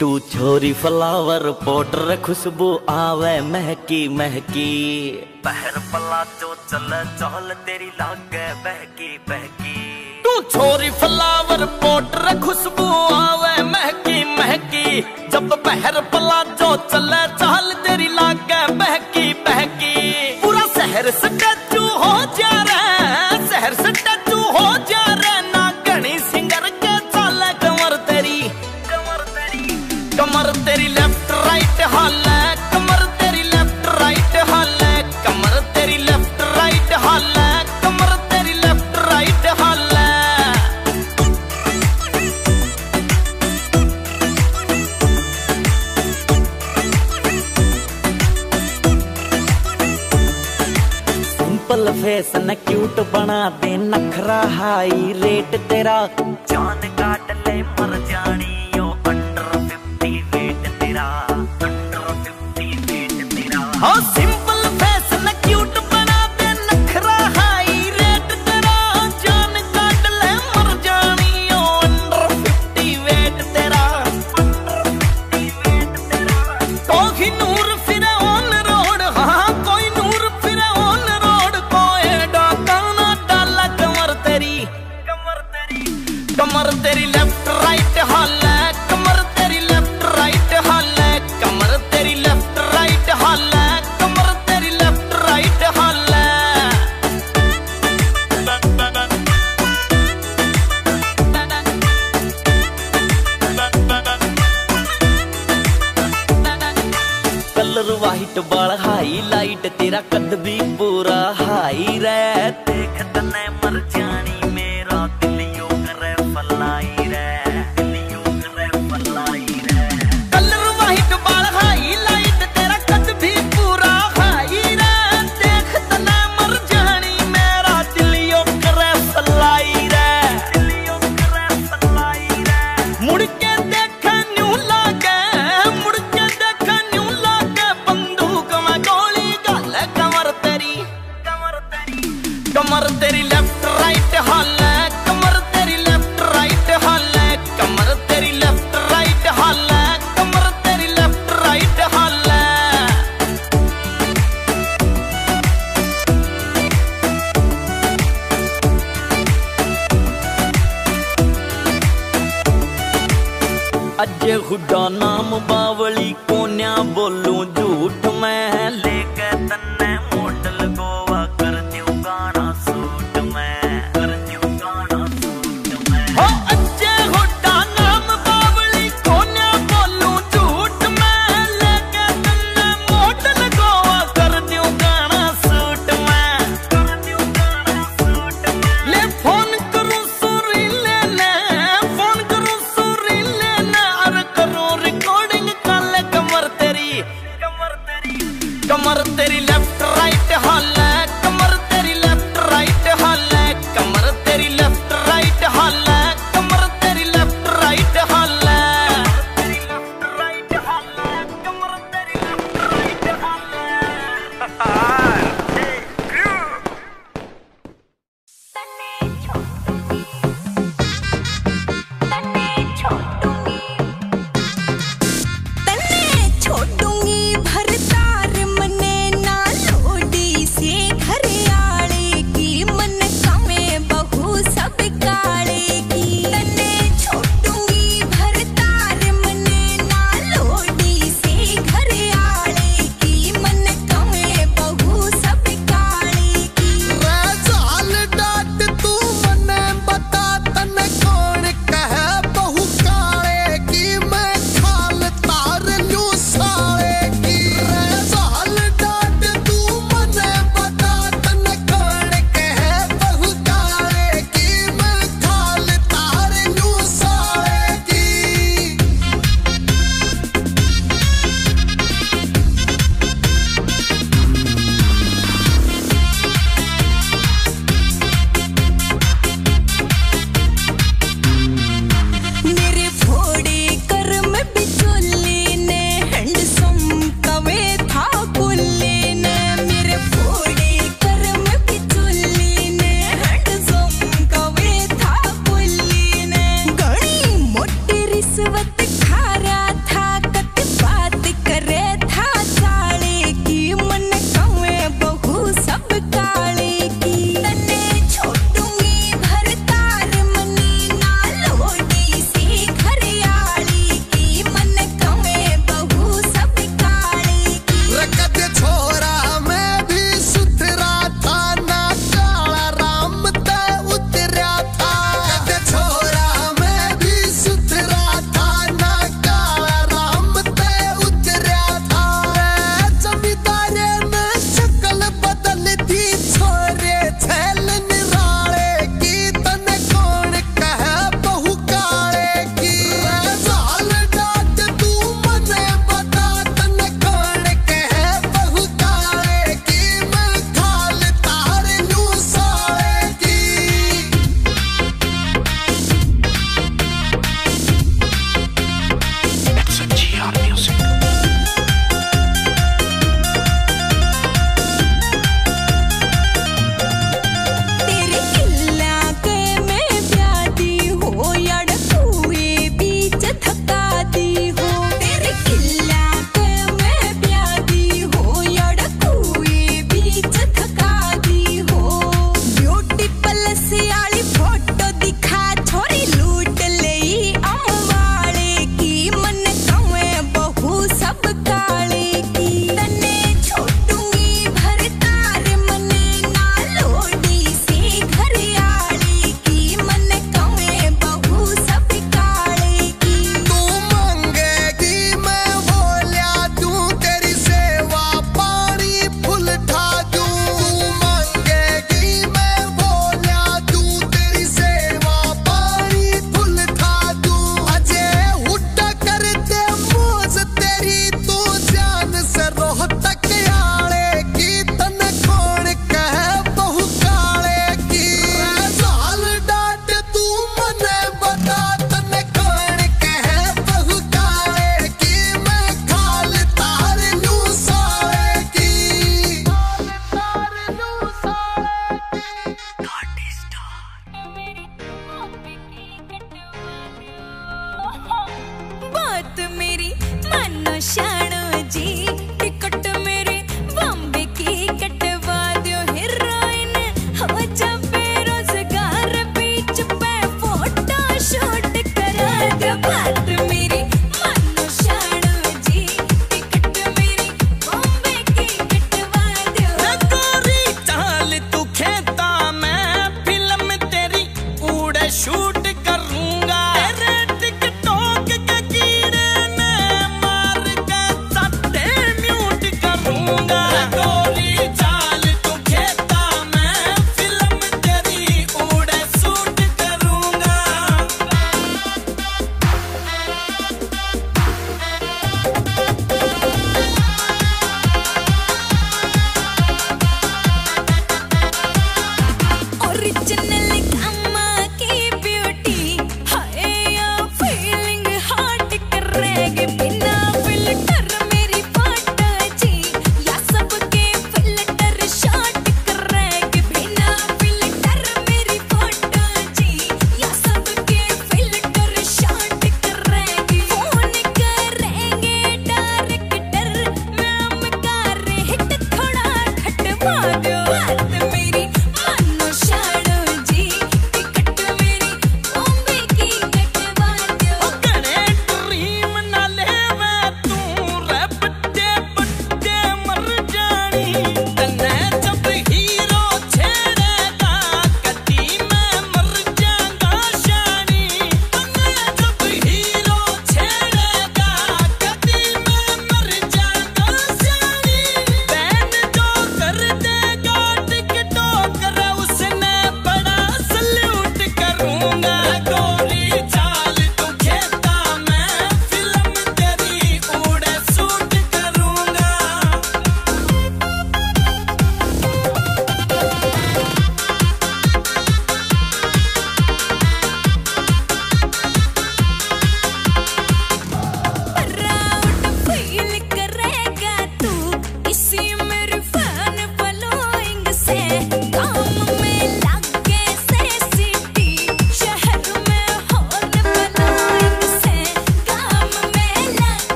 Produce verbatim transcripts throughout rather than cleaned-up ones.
तू छोरी flower Potter खुशबू आवे महकी महकी, पहर पला जो चले चहल तेरी लागे बहकी बहकी। तू छोरी फ्लावर पोटर खुशबू आवे महकी महकी, जब पहर पला जो चले चहल तेरी लागे बहकी बहकी। पूरा शहर स्टैचू हो जा रे, शहर स्टैचू हो जा रे, ना घनी सिंगर के चाले कमर तेरी कमर तेरी कमर तेरी लेफ्ट राइट हाल है, कमर तेरी लेफ्ट राइट हाल है, कमर तेरी लेफ्ट राइट हाल है, कमर तेरी लेफ्ट राइट हाल है। सिंपल फेस न क्यूट बना दे, नखरा हाई रेट तेरा, जान काट ले मर जानी यो अंडर फिफ्टी वेट तेरा, अंडर फिफ्टी वेट तेरा। हाँ सिंपल फेस न क्यूट बना दे, नखरा हाई रेट तेरा, जान काट ले मर जानी यो अंडर फिफ्टी वेट तेरा, अंडर फिफ्टी वेट तेरा। कोई नूर फिरे ऑन रोड, हाँ कोई नूर फिरे ऑन रोड, कोई डाका ना डाला कमर तेरी कमर तेरी कमर तेरी लेफ्ट राइट हाल है, कमर तेरी लेफ्ट राइट हाल है, कमर तेरी लेफ्ट राइट हाल है, कमर तेरी लेफ्ट राइट हाल है। कलर वाइट बाल हाई लाइट तेरा, कद भी पूरा हाई रे, देख तने मर जानी मेरा दिल यो करे फलाई रे, दिल यो करे फलाई रे। कलर वाइट बाल हाई लाइट तेरा, कद भी पूरा हाई रे, देख तने मर जानी मेरा दिल यो करे फलाई रे, दिल यो करे फलाई रे। मुड़ के देख न्यू लागे, मुड़ के देख न्यू लागे, बंदूक में गोली गाले कमर तेरी कमर तेरी कमर तेरी लेफ्ट राइट हाल है, कमर तेरी लेफ्ट राइट हाल है, कमर तेरी लेफ्ट राइट हाल है, कमर तेरी लेफ्ट राइट हाल है। अजय हुड्डा नाम बावली, कोन्या बोलूं झूठ मैं, लेके तन्ने मॉडल गोवा कर दूं गाना सूट मैं, कर दूं गाना सूट मैं। हो अजय हुड्डा नाम बावली, कोन्या बोलूं झूठ मैं, लेके तन्ने मॉडल गोवा कर दूं गाना सूट मैं, कर दूं गाना सूट मैं। ले फोन करूं सुरीले ने, फोन करूं सुरीले ने, अरे करूं रिकॉर्डिंग काले कमर तेरी कमर तेरी कमर तेरी लेफ्ट राइट हाल है, कमर तेरी लेफ्ट राइट हाल है, कमर तेरी लेफ्ट राइट हाल है, कमर तेरी लेफ्ट राइट हाल है, तेरी लेफ्ट राइट हाल है, कमर तेरी लेफ्ट राइट हाल है। तन्ने छोड़ूंगी भरतार मने ना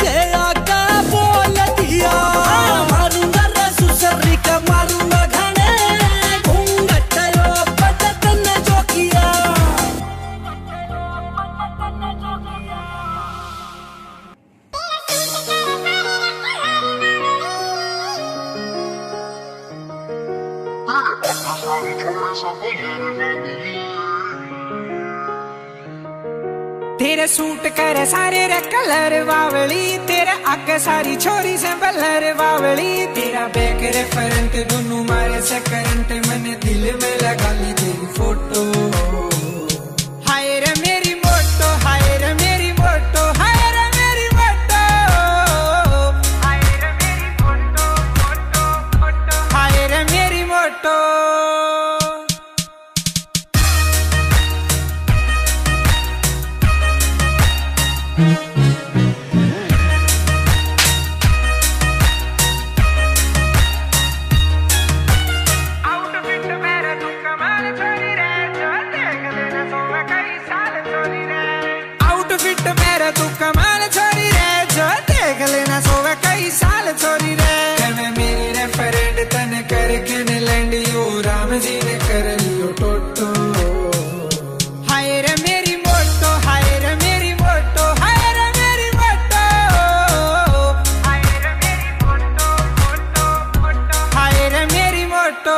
ने आका बोल दिया, मारूंगा रे सुसरी का मारूंगा घने, घूंघट यो पटत ने जो किया। तेरे सूट करे सारे रे कलर बावली, तेरे आगे सारी छोरी से बलर बावली, तेरा बैक रे फ्रंट दोनों मारे से करंट, मैंने दिल में लगा ली तेरी फोटो। हाय रे मेरी मोटो, हाय रे मेरी मोटो, हाय रे मेरी मोटो, हाय रे मेरी मोटो मोटो मोटो, हाय रे मेरी मोटो। तू कमाल छोरी रे, जो देख लेना सोवे कई साल छोरी रे। मैं मेरी रेफरेंट तन करके ने लैंड यो राम जी ने कर लियो टोटो। हाय रे मेरी मोटो, हाय रे मेरी मोटो, हाय रे मेरी मोटो, हाय रे मेरी मोटो मोटो मोटो, हाय रे मेरी मोटो।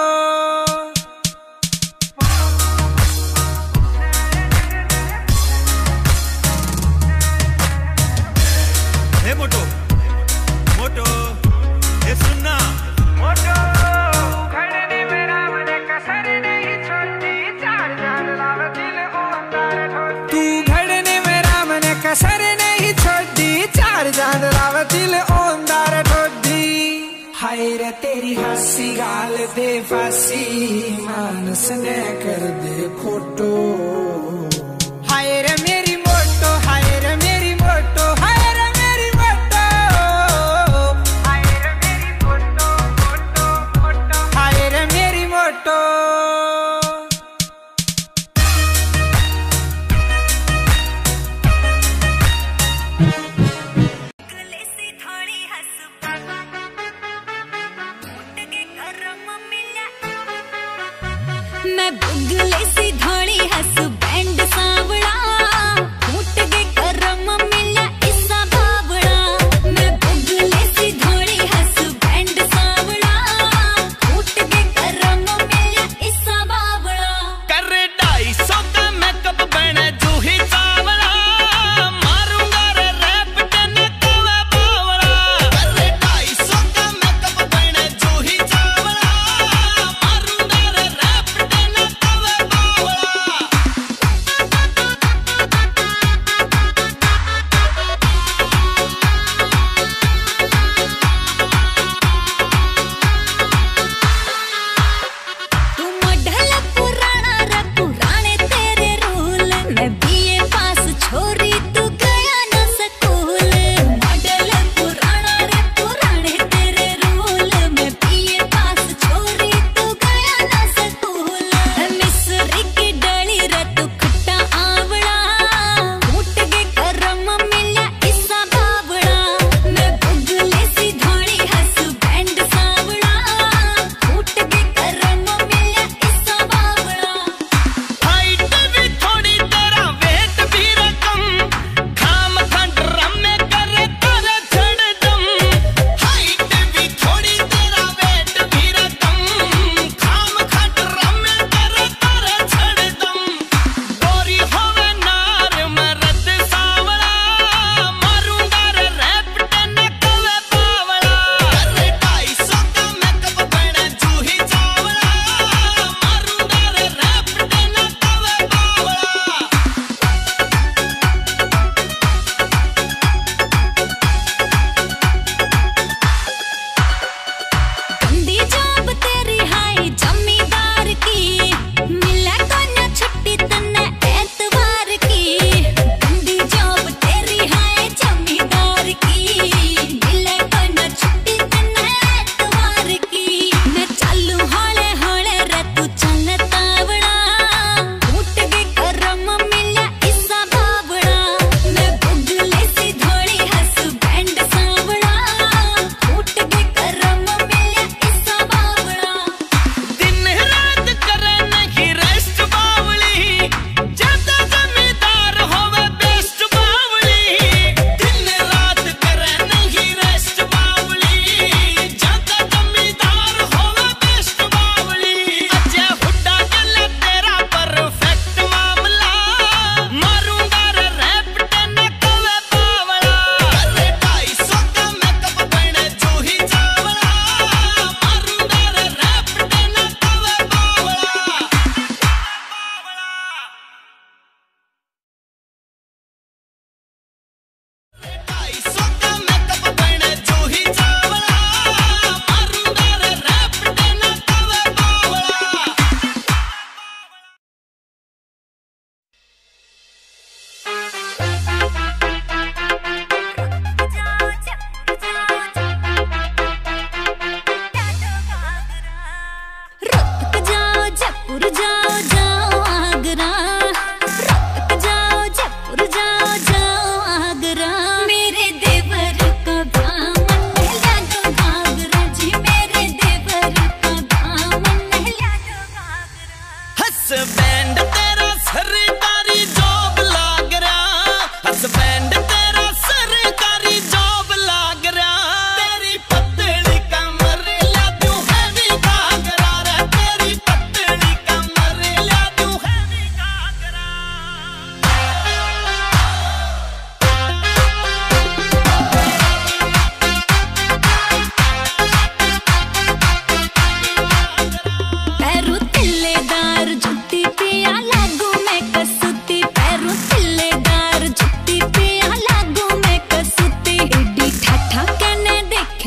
मोटो मोटो ये सुनना मोटो, घड़ने में राम ने कसर नहीं छोड़ी, चार चार लाव दिल ओंदार ठोड़ी। तू घड़ने में राम ने कसर नहीं छोड़ी, चार चार लाव दिल ओंदार ठोड़ी। हाय रे तेरी हंसी गाल दे फांसी, मानस ने कर दे फोटो। हाय रे मेरी मोटो, हाय रे मेरी मोटो, हाय रे मेरी मोटो, हाय रे मेरी मोटो मोटो मोटो, हाय रे मेरी मोटो। मैं बुगले सी धोड़ी हंस बैंड सांवड़ा, फूट के करम मिला इसा बावड़ा। मैं बुगले सी धोड़ी हंस बैंड सांवड़ा, फूट के करम मिला इसा बावड़ा। कर ढाई सौ का मेकअप बने जूही चावला, मारूंगा रे रैप टन कवे बावला। कर ढाई सौ का मेकअप बने जूही चावला, मारूंगा रे रैप टन कवे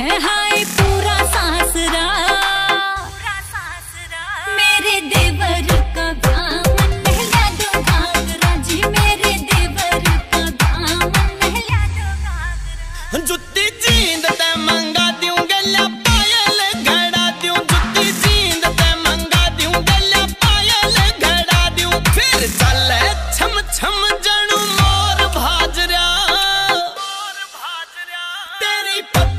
है हाय पूरा सासरा, मेरे देवर का दामन नहला दो घाघरा जी, मेरे देवर का दामन नहला दो घाघरा। जुत्ती जींद ते मंगा दूं गला पायल घड़ा दूं, जुत्ती जींद ते मंगा दूं गला पायल घड़ा दूं, फिर चले छम छम जनू मोर भाजरा तेरी पत्नी